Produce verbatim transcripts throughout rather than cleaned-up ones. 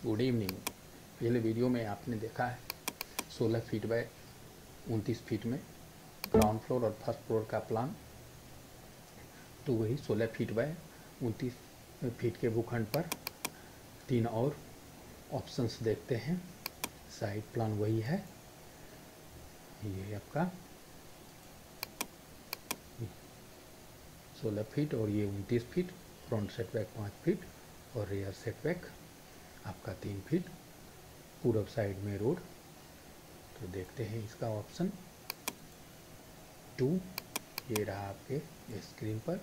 Good evening. पहले video में आपने देखा है सोलह फीट बाय उनतीस फीट में ग्राउंड फ्लोर और फर्स्ट फ्लोर का प्लान। तो वही सोलह फीट बाय उनतीस फीट के भूखंड पर तीन और ऑप्शंस देखते हैं। साइड प्लान वही है, ये आपका सोलह फीट और ये उनतीस फीट। फ्रंट सेटबैक पाँच फीट और रियर सेटबैक आपका तीन फीट। पूरब साइड में रोड। तो देखते हैं इसका ऑप्शन टू, ये रहा आपके स्क्रीन पर।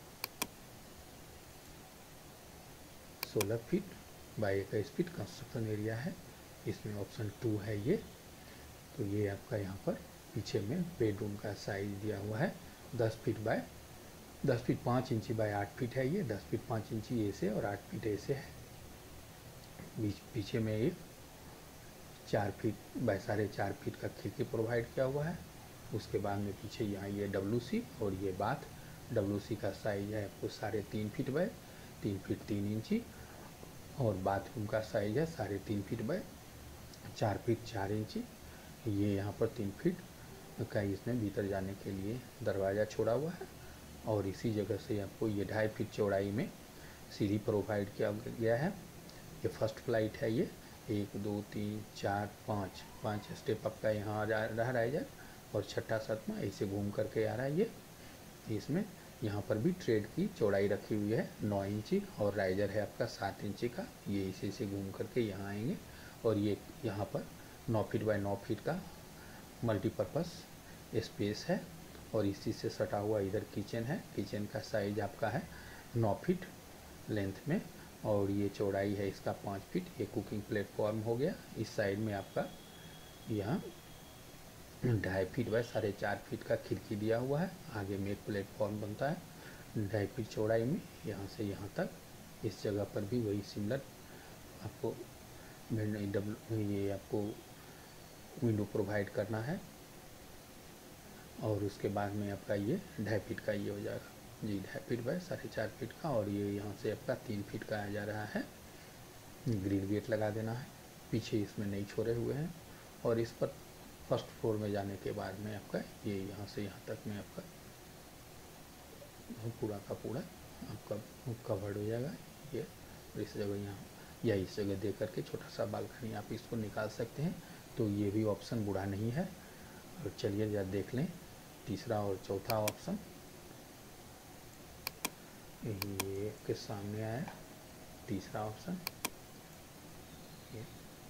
सोलह फीट बाई इक्कीस फीट कंस्ट्रक्शन एरिया है, इसमें ऑप्शन टू है ये। तो ये आपका यहाँ पर पीछे में बेडरूम का साइज दिया हुआ है दस फीट बाय दस फीट पाँच इंची बाय आठ फीट है ये। दस फीट पाँच इंची ए से और आठ फीट ए से है। बीच पीछे में एक चार फीट बाय साढ़े चार फीट का खिड़की प्रोवाइड किया हुआ है। उसके बाद में पीछे यहाँ ये डब्ल्यू सी और ये बाथ। डब्ल्यू सी का साइज है आपको साढ़े तीन फीट बाय तीन फीट तीन इंची और बाथरूम का साइज है साढ़े तीन फीट बाय चार फीट चार इंची। ये यहाँ पर तीन फीट का इसमें भीतर जाने के लिए दरवाज़ा छोड़ा हुआ है और इसी जगह से आपको ये ढाई फीट चौड़ाई में सीढ़ी प्रोवाइड किया गया है। ये फर्स्ट फ्लाइट है, ये एक दो तीन चार पाँच पाँच स्टेप आपका यहाँ आ जा रहा राइजर और छठा सातवां ऐसे घूम करके आ रहा है ये। इसमें यहाँ पर भी ट्रेड की चौड़ाई रखी हुई है नौ इंची और राइजर है आपका सात इंची का। ये इसी से घूम करके यहाँ आएंगे और ये यहाँ पर नौ फीट बाय नौ फीट का मल्टीपर्पज़ स्पेस है और इसी से सटा हुआ इधर किचन है। किचन का साइज आपका है नौ फीट लेंथ में और ये चौड़ाई है इसका पाँच फीट। ये कुकिंग प्लेटफॉर्म हो गया। इस साइड में आपका यहाँ ढाई फीट बाय साढ़े चार फीट का खिड़की दिया हुआ है। आगे में एक प्लेटफॉर्म बनता है ढाई फीट चौड़ाई में यहाँ से यहाँ तक। इस जगह पर भी वही सिमिलर आपको डब्ल्यू ये आपको विंडो प्रोवाइड करना है और उसके बाद में आपका ये ढाई फीट का ये हो जाएगा जी, ढाई फीट बाय साढ़े चार फीट का। और ये यहाँ से आपका तीन फीट का आ जा रहा है। ग्रिल गेट लगा देना है, पीछे इसमें नहीं छोड़े हुए हैं। और इस पर फर्स्ट फ्लोर में जाने के बाद में आपका ये यहाँ से यहाँ तक में आपका पूरा का पूरा आपका कवर्ड हो जाएगा ये। और इस जगह यहाँ या इस जगह दे करके छोटा सा बालकनी आप इसको निकाल सकते हैं। तो ये भी ऑप्शन बुरा नहीं है। और चलिए जरा देख लें तीसरा और चौथा ऑप्शन। ये आपके सामने आया तीसरा ऑप्शन। ये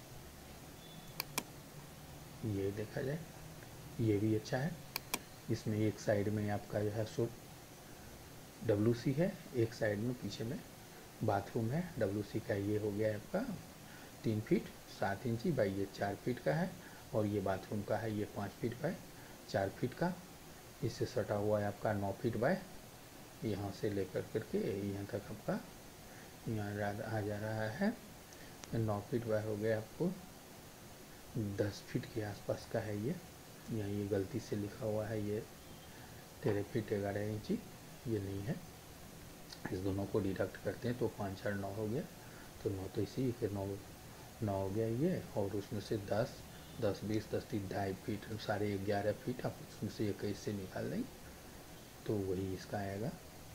ये देखा जाए ये भी अच्छा है। इसमें एक साइड में आपका जो है सो डब्ल्यू सी है, एक साइड में पीछे में बाथरूम है। डब्ल्यू सी का ये हो गया आपका तीन फीट सात इंची बाई ये चार फीट का है और ये बाथरूम का है ये पाँच फीट बाय चार फीट का। इससे सटा हुआ है आपका नौ फीट बाय यहाँ से लेकर करके यहाँ तक आपका यहाँ आ जा रहा है नौ फीट बाय हो गया आपको दस फीट के आसपास का है ये। यहाँ ये गलती से लिखा हुआ है ये तेरह फीट ग्यारह इंची, ये नहीं है। इस दोनों को डिडक्ट करते हैं तो पाँच चार नौ हो गया। तो नौ तो इसी के नौ नौ हो गया ये और उसमें से दस दस बीस दस तीन ढाई फीट साढ़े ग्यारह फीट आप उसमें से इक्कीस से निकाल देंगे तो वही इसका आएगा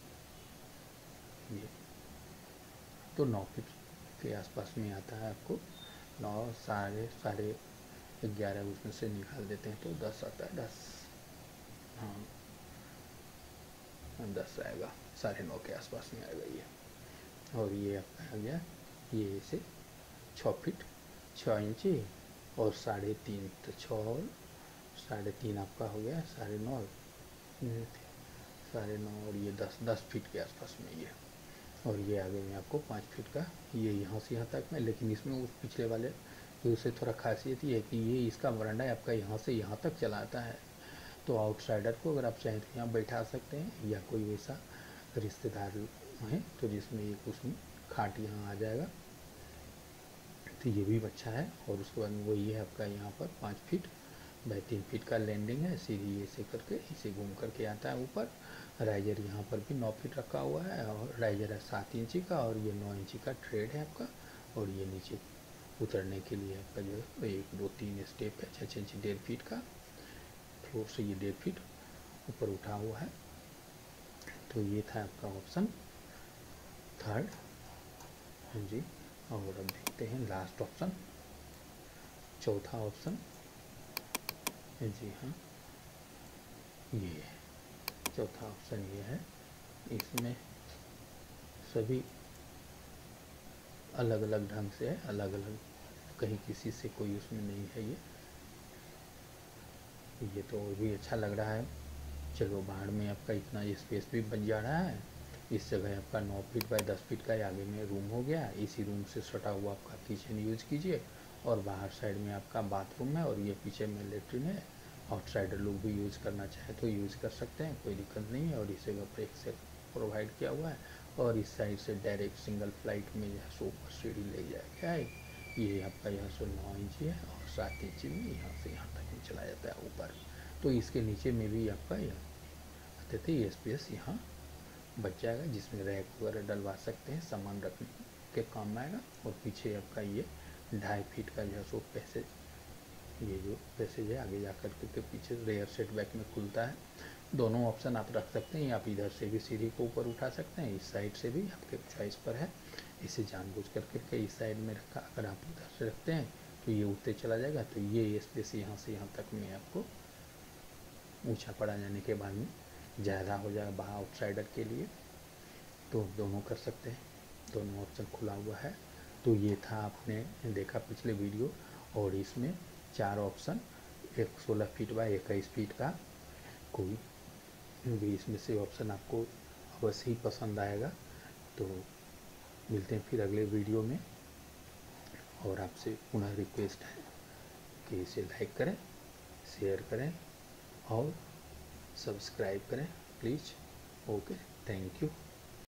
ये। तो नौ फीट के आसपास में आता है आपको। नौ साढ़े साढ़े ग्यारह उसमें से निकाल देते हैं तो दस आता है। दस हाँ दस आएगा, साढ़े नौ के आसपास में आएगा ये। और ये आपका आ गया ये से छः फीट छः इंची और साढ़े तीन तो छः साढ़े तीन आपका हो गया साढ़े नौ साढ़े नौ और ये दस दस फीट के आसपास में ये। और ये आगे में आपको पाँच फीट का ये यहाँ से यहाँ तक में। लेकिन इसमें उस पिछले वाले उससे थोड़ा खासियत ये है कि ये इसका वरांडा आपका यहाँ से यहाँ तक चला आता है। तो आउटसाइडर को अगर आप चाहें तो यहाँ बैठा सकते हैं या कोई वैसा रिश्तेदार है तो जिसमें एक उसमें खाट यहाँ आ जाएगा तो ये भी अच्छा है। और उसके बाद में वही है आपका यहाँ पर पाँच फीट बाई तीन फीट का लैंडिंग है। सीढ़ी ऐसे करके इसे घूम करके आता है ऊपर। राइजर यहाँ पर भी नौ फीट रखा हुआ है और राइजर है सात इंची का और ये नौ इंची का ट्रेड है आपका। और ये नीचे उतरने के लिए आपका जो है एक दो तीन स्टेप है, छः छः इंच डेढ़ फीट का फ्लोर से ये डेढ़ फीट ऊपर उठा हुआ है। तो ये था आपका ऑप्शन थर्ड। हाँ जी, और अब देखते हैं लास्ट ऑप्शन, चौथा ऑप्शन। जी हाँ, ये है चौथा ऑप्शन, ये है। इसमें सभी अलग अलग ढंग से है, अलग अलग, कहीं किसी से कोई उसमें नहीं है। ये ये तो और भी अच्छा लग रहा है। चलो, बाहर में आपका इतना स्पेस भी बन जा रहा है। इस जगह आपका नौ फीट बाय दस फीट का आगे में रूम हो गया। इसी रूम से सटा हुआ आपका किचन यूज कीजिए, और बाहर साइड में आपका बाथरूम है, और ये पीछे में लेटरिन है। आउटसाइडर लोग भी यूज़ करना चाहे तो यूज़ कर सकते हैं, कोई दिक्कत नहीं है। और इस जगह पर एक से प्रोवाइड किया हुआ है, और इस साइड से डायरेक्ट सिंगल फ्लाइट में यह सो ऊपर सीढ़ी ले जाएगा है। ये आपका यहाँ से नौ इंच है, और सात इंच में यहाँ से यहाँ तक में चला जाता है ऊपर। तो इसके नीचे में भी आपका यहाँ आते थे ये स्पेस यहाँ बच जाएगा, जिसमें रैक वगैरह डलवा सकते हैं, सामान रखने के काम आएगा। और पीछे आपका ये ढाई फीट का जो है सो पैसेज, ये जो पैसेज है आगे जाकर के पीछे रेयर सेट बैक में खुलता है। दोनों ऑप्शन आप रख सकते हैं। आप इधर से भी सीढ़ी को ऊपर उठा सकते हैं, इस साइड से भी, आपके चॉइस पर है। इसे जानबूझ करके के इस साइड में रखा, अगर आप उधर से रखते हैं तो ये ऊपर चला जाएगा। तो ये स्पेस यहाँ से यहाँ तक में आपको ऊंचा पड़ा जाने के बाद में ज़्यादा हो जाएगा बाहर आउटसाइडर के लिए। तो दोनों कर सकते हैं, दोनों ऑप्शन खुला हुआ है। तो ये था, आपने देखा पिछले वीडियो, और इसमें चार ऑप्शन, एक सोलह फीट बाय इक्कीस फीट का, कोई भी इसमें से ऑप्शन आपको अवश्य ही पसंद आएगा। तो मिलते हैं फिर अगले वीडियो में, और आपसे पुनः रिक्वेस्ट है कि इसे लाइक करें, शेयर करें और सब्सक्राइब करें प्लीज़। Okay, thank you.